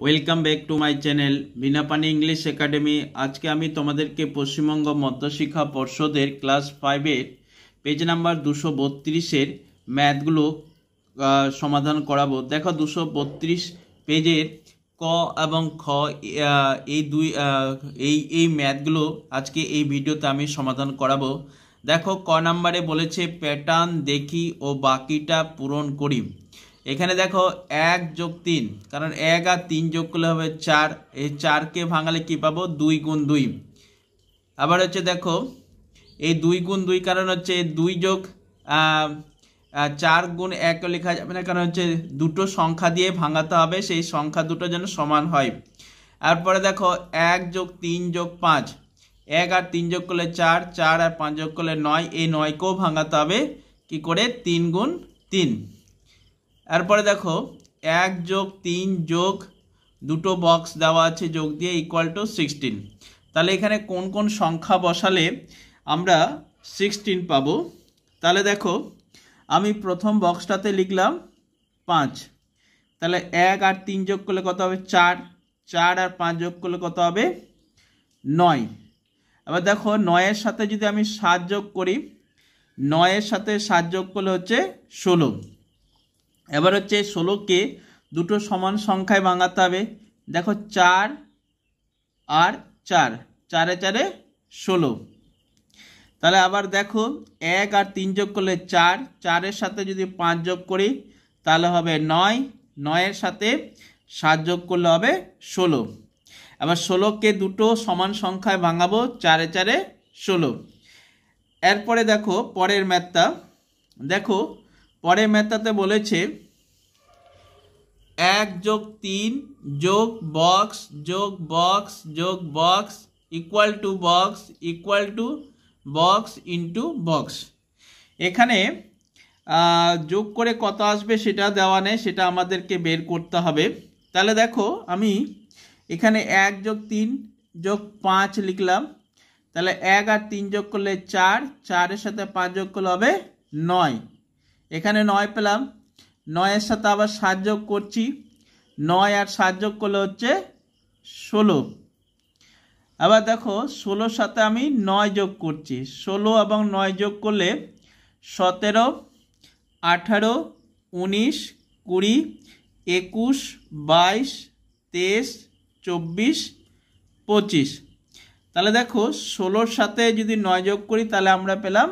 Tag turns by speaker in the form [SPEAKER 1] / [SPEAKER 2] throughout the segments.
[SPEAKER 1] Welcome back to my channel Binapani English academy. আজকে আমি তোমাদেরকে পশ্চিমবঙ্গ মধ্যশিক্ষা পর্ষদের ক্লাস 5-এর পেজ নাম্বার 232-এর ম্যাথগুলো সমাধান করাবো। দেখো 232 পেজের ক এবং খ এই ম্যাথগুলো আজকে এই ভিডিওতে আমি সমাধান করাবো। দেখো ক নাম্বারে বলেছে প্যাটার্ন দেখি ও বাকিটা পূরণ করি। এখানে দেখো 1 যোগ 3, কারণ 1 আর 3 যোগ করলে হবে 4। এই 4কে ভাঙালে কি পাবো? 2 গুণ 2। আবার হচ্ছে দেখো এই 2 গুণ 2, কারণ হচ্ছে 2 যোগ 4 গুণ 1 লেখা যাবে না, কারণ হচ্ছে দুটো সংখ্যা দিয়ে ভাঙাতে হবে, সেই সংখ্যা দুটো যেন সমান হয়। তারপরে দেখো 1 যোগ 3 যোগ 5, 1 আর 3 যোগ করলে 4, 4 আর 5 যোগ করলে 9। এই 9কেও ভাঙাতে হবে কি করে? 3 গুণ 3। এরপরে দেখো 1 যোগ 3 যোগ দুটো বক্স দেওয়া আছে যোগ দিয়ে ইকুয়াল টু 16। তাহলে এখানে কোন কোন সংখ্যা বসালে আমরা 16 পাবো? তাহলে দেখো আমি প্রথম বক্সটাতে লিখলাম 5, তাহলে 1 আর 3 যোগ করলে কত হবে? 4, 4 আর 5 যোগ করলে কত হবে? 9। আবার দেখো 9-এর সাথে যদি আমি 7 যোগ করি, 9-এর সাথে 7 যোগ করলে হচ্ছে 16। এবার হচ্ছে 16কে দুটো সমান সংখ্যায় ভাঙাতে হবে। দেখো 4 আর 4, 4 এ 4 16। তাহলে আবার দেখো 1 আর 3 যোগ করলে 4, 4-এর সাথে যদি 5 যোগ করি তাহলে হবে 9, 9-এর সাথে 7 যোগ করলে হবে 16। আবার 16কে দুটো সমান সংখ্যায় ভাঙাবো, 4 এ 4 16। এরপরে দেখো পরের ম্যাথটা, দেখো পরের ম্যাথটাতে বলেছে 1 যোগ 3 যোগ বক্স যোগ বক্স যোগ box equal to box into box. এখানে যোগ করে কত আসবে সেটা দেওয়া নেই, সেটা আমাদেরকে বের করতে হবে। তাহলে দেখো আমি এখানে 1 যোগ 3 যোগ 5 লিখলাম। তাহলে 1 আর 3 যোগ করলে 4, 4-এর সাথে 5 যোগ করলে হবে 9। এখানে 9 পেলাম। 9-এর সাথে আবার 7 যোগ করছি, 9 আর 7 যোগ করলে হচ্ছে 16। আবার দেখো 16-র সাথে আমি 9 যোগ করছি, 16 এবং 9 যোগ করলে 17, 18, 19, 20, 21, 22, 23, 24, 25। তাহলে দেখো 16-র সাথে যদি 9 যোগ করি তাহলে আমরা পেলাম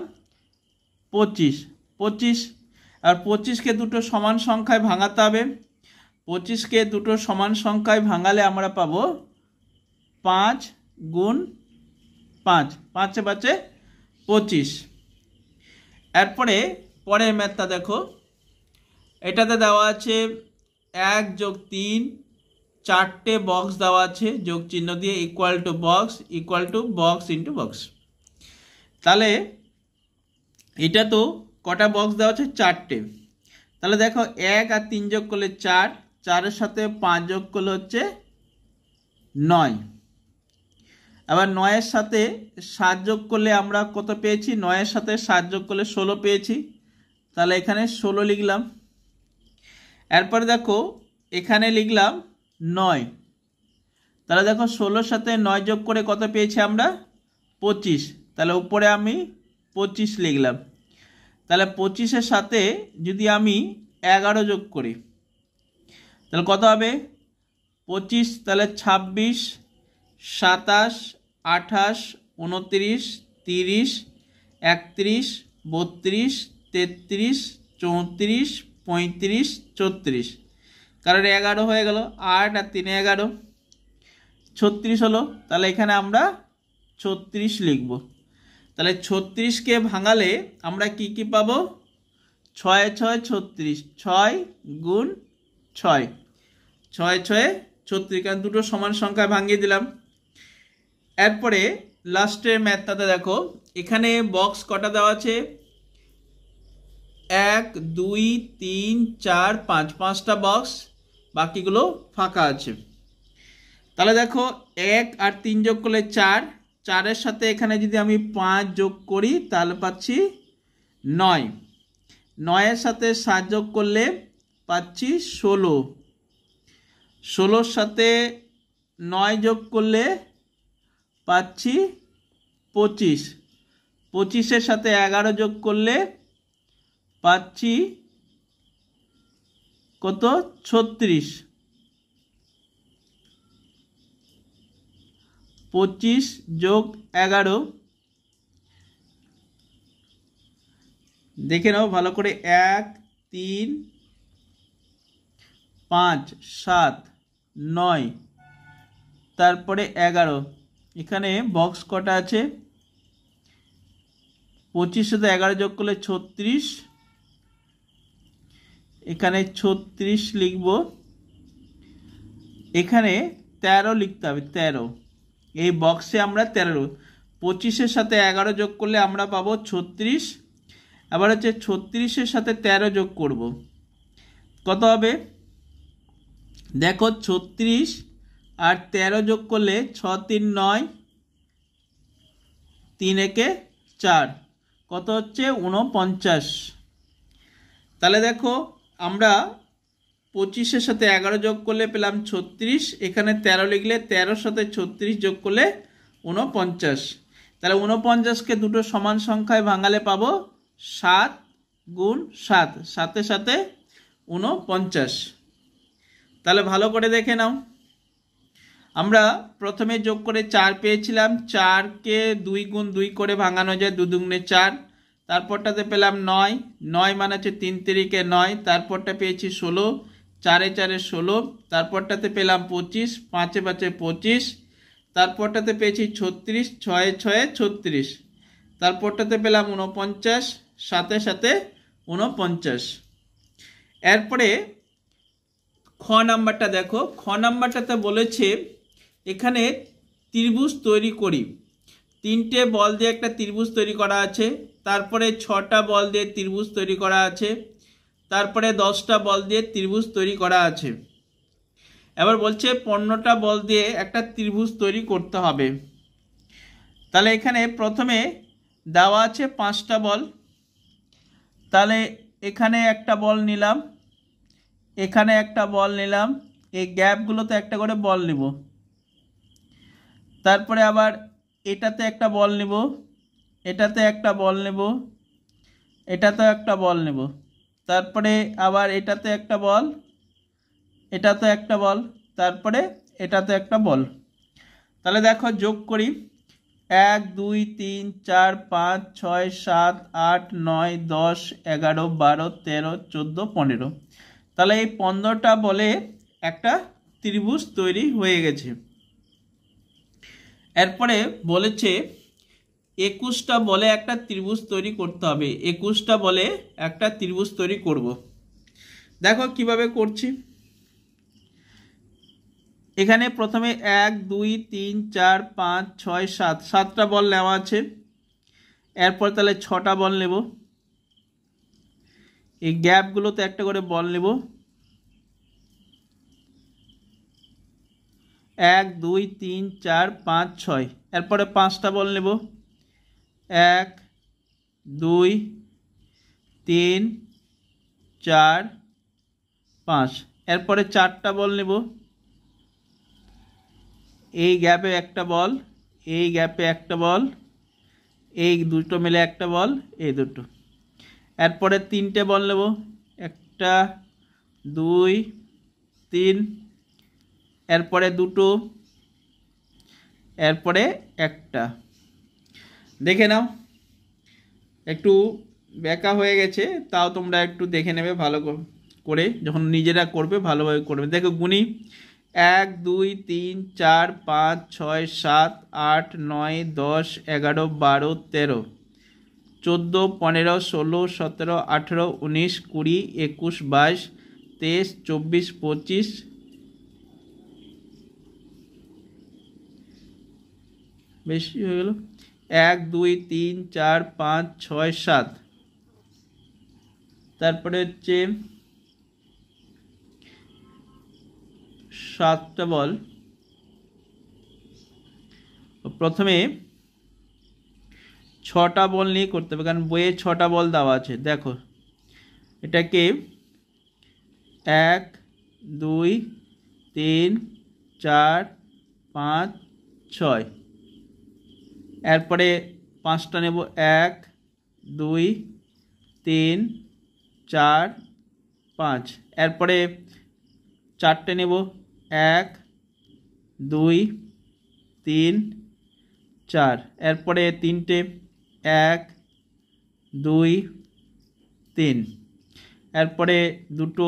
[SPEAKER 1] 25। আর 25কে দুটো সমান সংখ্যায় ভাঙাতে হবে। 25কে দুটো সমান সংখ্যায় ভাঙালে আমরা পাবো 5 গুণ 5, 5 এ 5 25। এরপরে পরের ম্যাথটা দেখো, এটাতে দেওয়া আছে 1 যোগ 3, 4টে বক্স দেওয়া আছে যোগ চিহ্ন দিয়ে equal to box into box. তাহলে এটা তো কটা বক্স দেওয়া আছে? 4টে। তাহলে দেখো 1 আর 3 যোগ করলে 4, 4-এর সাথে 5 যোগ করলে হচ্ছে 9। আবার 9-এর সাথে 7 যোগ করলে আমরা কত পেয়েছি? 9-এর সাথে 7 যোগ করলে 16 পেয়েছি। তাহলে এখানে 16 লিখলাম। এরপরে দেখো এখানে লিখলাম 9। তাহলে দেখো 16-র সাথে 9 যোগ করে কত পেয়েছি আমরা? 25। তাহলে উপরে আমি 25 লিখলাম। তাহলে 25-এর সাথে যদি আমি 11 যোগ করি তাহলে কত হবে? 25, তাহলে 26, 27, 28, 29, 30, 31, 32, 33, 34, 35, 34। কারণ 11 হয়ে গেল, 8 আর 3 11, 36 হলো। তাহলে এখানে আমরা 36 লিখব। তাহলে 36কে ভাঙালে আমরা কি কি পাবো? 6 6 36, 6 গুণ 6, 6 6 36, কারণ দুটো সমান সংখ্যায় ভাঙিয়ে দিলাম। এরপরে লাস্টের ম্যাথটাতে দেখো এখানে বক্স কটা দেওয়া আছে? 1 2 3 4 5, 5টা বক্স, বাকিগুলো ফাঁকা আছে। তাহলে দেখো 1 আর 3 যোগ করলে 4, 4-এর সাথে এখানে যদি আমি 5 যোগ করি তাহলে পাচ্ছি 9, 9-এর সাথে 7 যোগ করলে পাচ্ছি 16, 16 সাথে 9 যোগ করলে পাচ্ছি 25, 25-এর সাথে 11 যোগ করলে পাচ্ছি কত 36, 25 যোগ 11 দেখে নাও ভালো করে, 1 3 5 7 9 তারপরে 11, এখানে বক্স কটা আছে, 25 সাথে 11 যোগ করলে 36, এখানে 36 লিখব, এখানে 13 লিখতে হবে, 13, এই বক্সে আমরা 13, 25-এর সাথে 11 যোগ করলে আমরা পাবো 36, আবার হচ্ছে 36-এর সাথে 13 যোগ করব, কত হবে দেখো, 36 আর 13 যোগ করলে 6 3 9, 3 একে 4, কত হচ্ছে 49। তাহলে দেখো আমরা 25-এর সাথে 11 যোগ করলে পেলাম 36, এখানে 13 লিখলে 13-এর সাথে 36 যোগ করলে 49। তাহলে 49-কে দুটো সমান সংখ্যায় ভাঙালে পাবো 7 গুণ 7, 7-এর সাথে 49। তাহলে ভালো করে দেখে নাও, আমরা প্রথমে যোগ করে 4 পেয়েছিলাম, 4-কে 2 গুণ 2 করে ভাঙানো যায়, 2 দুগুণে 4, তারপরটাতে পেলাম 9, 9 মানে হচ্ছে 3 3-কে 9, তারপরটা পেয়েছি 16, 4 4 16, তারপরটাতে পেলাম 25, 5 5 25, তারপরটাতে পেয়েছি 36, 6 6 36, তারপরটাতে পেলাম 49, 7 7 49। এরপরে খ নাম্বারটা দেখো, খ নাম্বারটাতে বলেছে এখানে ত্রিভুজ তৈরি করি, 3টে বল দিয়ে একটা ত্রিভুজ তৈরি করা আছে, তারপরে 6টা বল দিয়ে ত্রিভুজ তৈরি করা আছে, তারপরে 10টা বল দিয়ে ত্রিভুজ তৈরি করা আছে, এবার বলছে 15টা বল দিয়ে একটা ত্রিভুজ তৈরি করতে হবে। তাহলে এখানে প্রথমে দেওয়া আছে 5টা বল, তাহলে এখানে একটা বল নিলাম, এখানে একটা বল নিলাম, এই গ্যাপগুলোতে একটা করে বল নিব, তারপরে আবার এটাতে একটা বল নেব, এটাতে একটা বল নেব, এটাতে একটা বল নেব, তারপরে আবার এটাতে একটা বল, এটাতে একটা বল, তারপরে এটাতে একটা বল। তাহলে দেখো যোগ করি, 1 2 3 4 5 6 7 8 9 10 11 12 13 14 15, তাহলে এই 15টা বলে একটা ত্রিভুজ তৈরি হয়ে গেছে। এরপরে বলেছে 21টা বলে একটা ত্রিভুজ তৈরি করতে হবে, 21টা বলে একটা ত্রিভুজ তৈরি করব। দেখো কিভাবে করছি, এখানে প্রথমে 1 2 3 4 5 6 7, 7টা বল নেওয়া আছে, এরপর তাহলে 6টা বল নেব, এই গ্যাপগুলোতে একটা করে বল নেব, 1 2 3 4 5 6, এরপরে 5টা বল নেব, 1 2 3 4 5, এরপরে 4টা বল নেব, এই গ্যাপে একটা বল, এই গ্যাপে একটা বল, এই দুটো মিলে একটা বল, এই দুটো, এরপরে 3টে বল নেব, 1 2 3, এরপরে 2টো, এরপরে একটা। দেখে নাও একটু বেঁকা হয়ে গেছে, তাও তোমরা একটু দেখে নেবে ভালো করে, যখন নিজেরা করবে ভালোভাবে করবে। দেখো গুনি, 1 2 3 4 5 6 7 8 9 10 11 12 13 14 15 16 17 18 19 20 21 22 23 24 25, বেশি হয়ে গেল, 1 2 3 4 5 6 7, তারপরে হচ্ছে 7টা বল, প্রথমে 6টা বল নিয়ে করতে হবে, কারণ বইয়ে 6টা বল দেওয়া আছে। দেখো এটাকে 1 2 3 4 5 6 এরপরে 5টা নেব 1 2 3 4 5 এরপরে 4টে নেব 1 2 3 4 এরপরে 3টে 1 2 3 এরপরে 2টো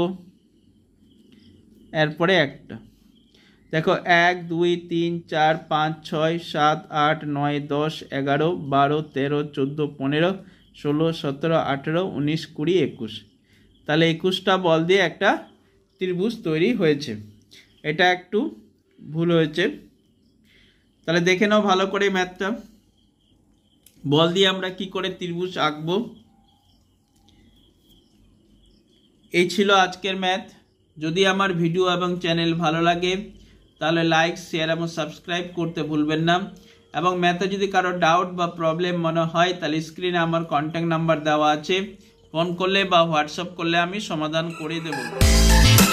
[SPEAKER 1] এরপরে 1টা দেখো 1 2 3 4 5 6 7 8 9 10 11 12 13 14 15 16 17 18 19 20 21 তাহলে 21টা বল দিয়ে একটা ত্রিভুজ তৈরি হয়েছে। এটা একটু ভুল হয়েছে, তাহলে দেখে নাও ভালো করে ম্যাথটা। বল দিয়ে আমরা কি করে ত্রিভুজ আঁকবো। এই ছিল আজকের ম্যাথ। যদি আমার ভিডিও এবং চ্যানেল ভালো লাগে তাহলে লাইক শেয়ার এবং সাবস্ক্রাইব করতে ভুলবেন না। এবং ম্যাথে যদি কারো ডাউট বা প্রবলেম মনে হয় তাহলে স্ক্রিনে আমার কন্ট্যাক্ট নাম্বার দেওয়া আছে, ফোন করলে বা হোয়াটসঅ্যাপ করলে আমি সমাধান করে দেব।